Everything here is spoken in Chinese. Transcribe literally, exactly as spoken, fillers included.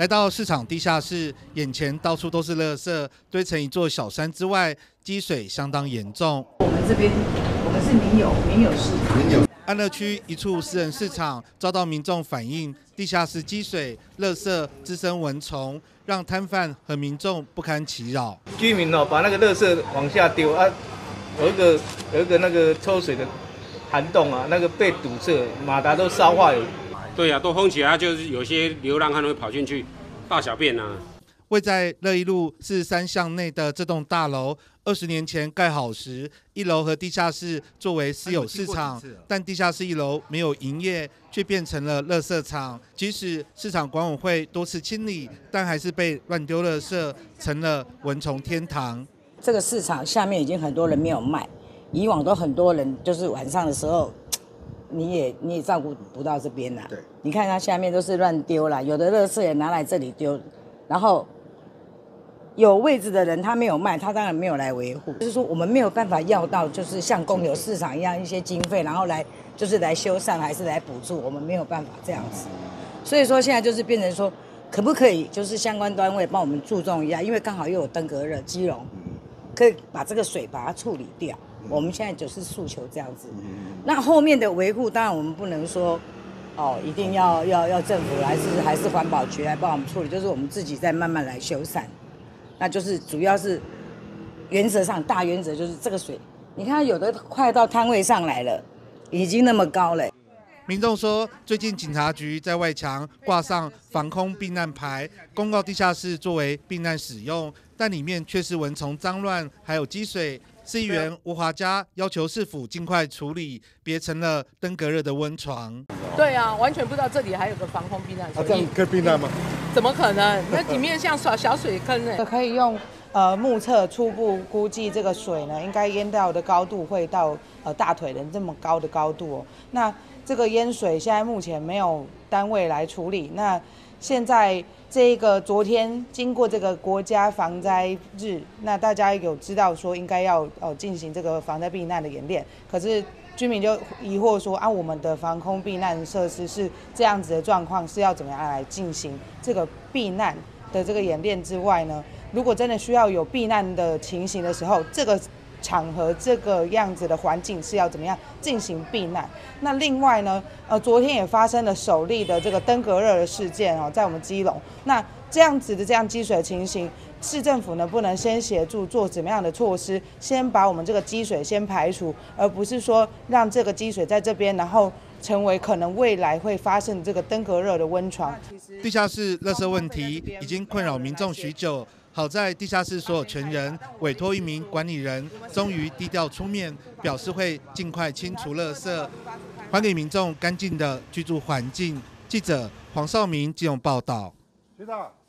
来到市场地下室，眼前到处都是垃圾，堆成一座小山之外，积水相当严重。 我们这边，我们是民有民有市场。民有安乐区一处私人市场遭到民众反映，地下室积水、垃圾滋生蚊虫，让摊贩和民众不堪其扰。 居民哦，把那个垃圾往下丢啊，有一个有一个那个抽水的涵洞啊，那个被堵塞，马达都烧坏了。 对呀、啊，都封起来，就是有些流浪汉会跑进去大小便啊。 位在乐一路四十三巷内的这栋大楼，二十年前盖好时，一楼和地下室作为私有市场，但地下室一楼没有营业，却变成了垃圾场。即使市场管委会多次清理，但还是被乱丢垃圾，成了蚊虫天堂。 这个市场下面已经很多人没有卖，以往都很多人，就是晚上的时候。你也你也照顾不到这边啦，对，你看它下面都是乱丢啦，有的垃圾也拿来这里丢，然后有位置的人他没有卖，他当然没有来维护，就是说我们没有办法要到就是像公有市场一样一些经费，然后来就是来修缮还是来补助，我们没有办法这样子，所以说现在就是变成说，可不可以就是相关单位帮我们注重一下，因为刚好又有登革热，基隆可以把这个水把它处理掉。我们现在就是诉求这样子，那后面的维护当然我们不能说，哦，一定要要要政府还是还是环保局来帮我们处理，就是我们自己再慢慢来修缮。那就是主要是原则上大原则就是这个水，你看有的快到摊位上来了，已经那么高了。 民众说，最近警察局在外墙挂上防空避难牌，公告地下室作为避难使用，但里面却是蚊虫脏乱，还有积水。市议员吴华嘉要求市府尽快处理，别成了登革热的温床。 对啊，完全不知道这里还有个防空避难所。 啊，这样可以避难吗？ 怎么可能？那里面像小小水坑呢。 可以用呃目测初步估计，这个水呢应该淹到的高度会到呃大腿人这么高的高度哦。那这个淹水现在目前没有单位来处理。那现在这个昨天经过这个国家防灾日，那大家有知道说应该要呃进行这个防灾避难的演练，可是居民就疑惑说啊，我们的防空避难设施是这样子的状况，是要怎么样来进行这个避难的这个演练之外呢？如果真的需要有避难的情形的时候，这个场合这个样子的环境是要怎么样进行避难？那另外呢，呃，昨天也发生了首例的这个登革热的事件哦，在我们基隆。那这样子的这样积水的情形，市政府呢不能先协助做怎么样的措施，先把我们这个积水先排除，而不是说让这个积水在这边，然后成为可能未来会发生这个登革热的温床。 地下室垃圾问题已经困扰民众许久。好在地下室所有权人委托一名管理人，终于低调出面，表示会尽快清除垃圾，还给民众干净的居住环境。记者黄少明基隆报道。 学长。